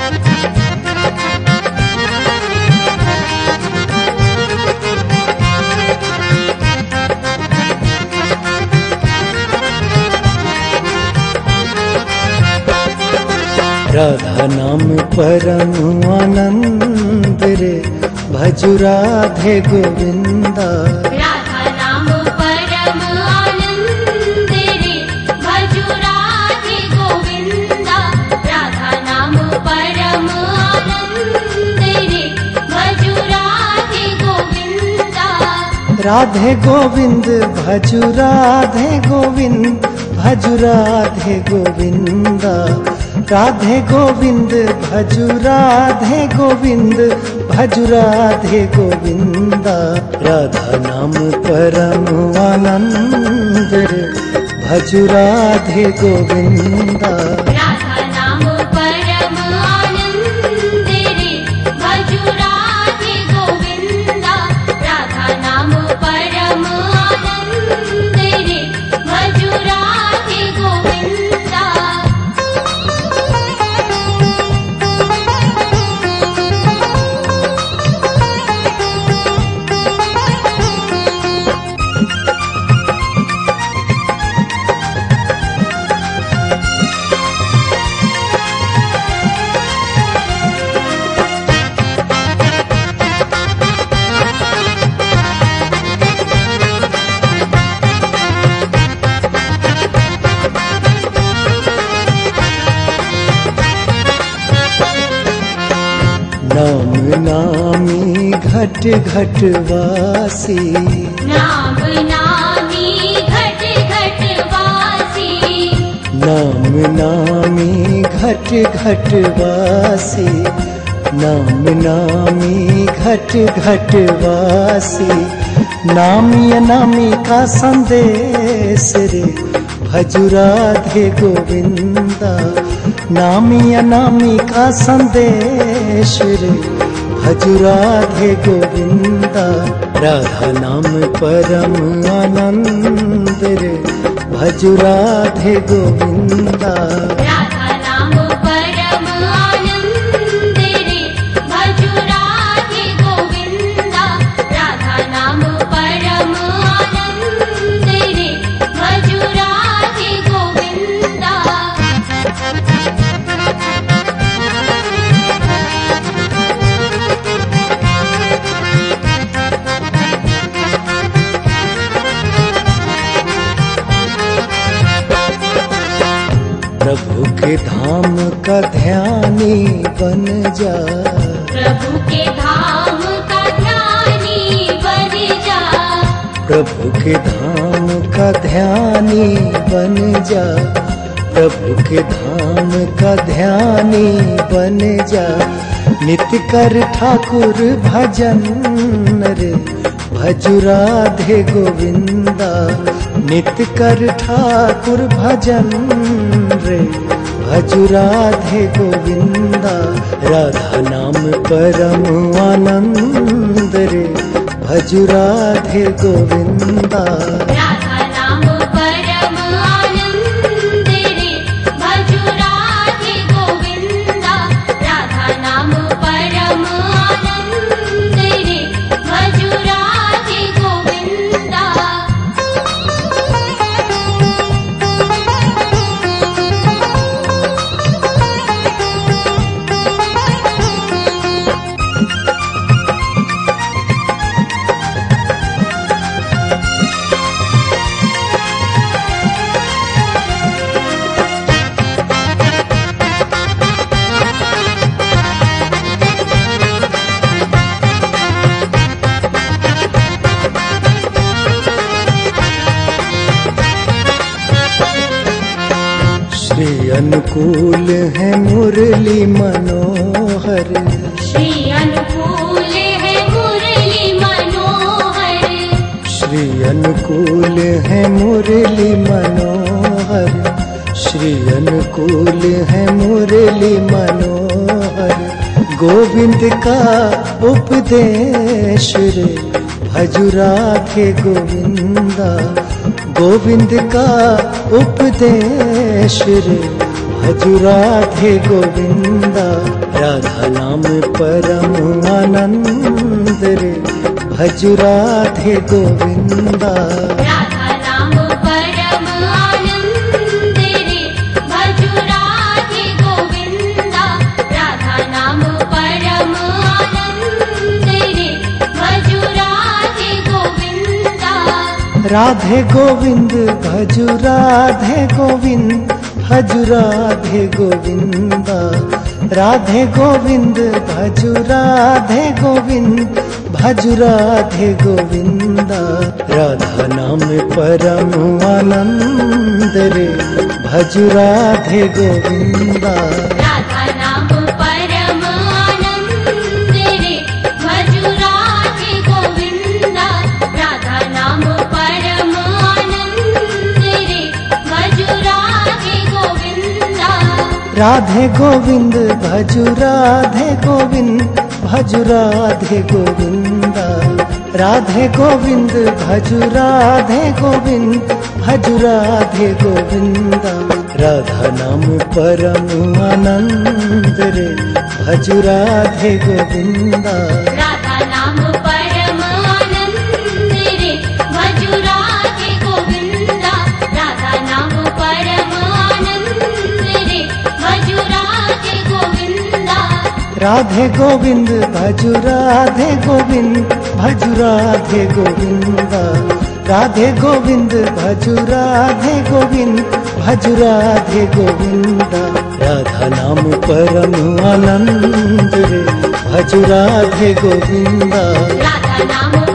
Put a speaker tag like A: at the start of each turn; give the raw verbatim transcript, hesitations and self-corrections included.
A: राधा नाम परम आनंद रे, भजु राधे गोविंदा।
B: राधा नाम परम आनंद रे, भजु राधे गोविंदा। राधा नाम परम आनंद रे, भजु राधे गोविंदा।
A: राधे गोविंद भजु राधे गोविंद, भजु राधे गोविंदा। राधे गोविंद भजु राधे गोविंद, भजु राधे गोविंदा। राधा नाम परम आनंद रे, भजु राधे गोविंदा।
B: राधा नाम परम आनंद रे, भजु राधे गोविंदा। राधा नाम परम आनंद रे, भजु राधे गोविंदा।
A: नाम नामी घट घट वासी,
B: नाम नामी घट घट वासी।
A: नाम नामी घट घट वासी। नाम नामी घट घट वासी। नामी अनामी का संदेश रे, भजु राधे गोविंदा। नामी अनामी का संदेश रे, भजु राधे गोविंदा। राधा नाम परम आनंद रे, भजु राधे गोविंदा।
B: राधा नाम परम आनंद रे, भजु राधे गोविंदा। राधा नाम परम आनंद रे, भजु राधे गोविंदा।
A: प्रभु के धाम का ध्यानी बन जा।
B: प्रभु के धाम का ध्यानी बन जा।
A: प्रभु के धाम का ध्यानी बन जा। प्रभु के धाम का ध्यानी बन जा। नित्य कर ठाकुर भजन रे, भजु राधे गोविंदा। नित्य कर ठाकुर भजन रे, भजु राधे गोविंदा। राधा नाम परम आनंद रे, भजु राधे गोविंदा।
B: राधा नाम परम आनंद रे, भजु राधे गोविंदा। राधा नाम परम आनंद रे, भजु राधे गोविंदा।
A: श्री अनुकूल है मुरली मनोहर।
B: श्री अनुकूल है मुरली मनोहर।
A: श्री अनुकूल है मुरली मनोहर। श्री अनुकूल है मुरली मनोहर। गोविंद का उपदेश रे, भजु राधे गोविंदा। गोविंद का उपदेश रे, भजु राधे गोविंदा। राधा नाम परम आनंद रे, भजु राधे गोविंदा।
B: राधा नाम परम आनंद रे, भजु राधे गोविंदा। राधा नाम परम आनंद रे, भजु राधे गोविंदा।
A: राधे गोविंद भजु राधे गोविंद, भजु राधे गोविंदा। राधे गोविंद भजु राधे गोविंद, भजु राधे गोविंदा। राधा नाम परम आनंद रे, भजु राधे गोविंदा।
B: राधा नाम परम आनंद रे, भजु राधे गोविंदा। राधा नाम परम आनंद रे, भजु राधे गोविंदा।
A: राधे गोविंद भजु राधे गोविंद, भजु राधे गोविंदा। राधे गोविंद भजु राधे गोविंद, भजु राधे गोविंदा। राधा नाम परम आनंद रे, भजु राधे गोविंदा।
B: राधा नाम परम आनंद रे, भजु राधे गोविंदा। राधा नाम परम आनंद रे, भजु राधे गोविंदा।
A: राधे गोविंद भजु राधे गोविंद, भजु राधे गोविंदा। राधे गोविंद भजु राधे गोविंद, भजु राधे गोविंदा। राधा नाम परम आनंद रे, भजु राधे गोविंदा।
B: राधा नाम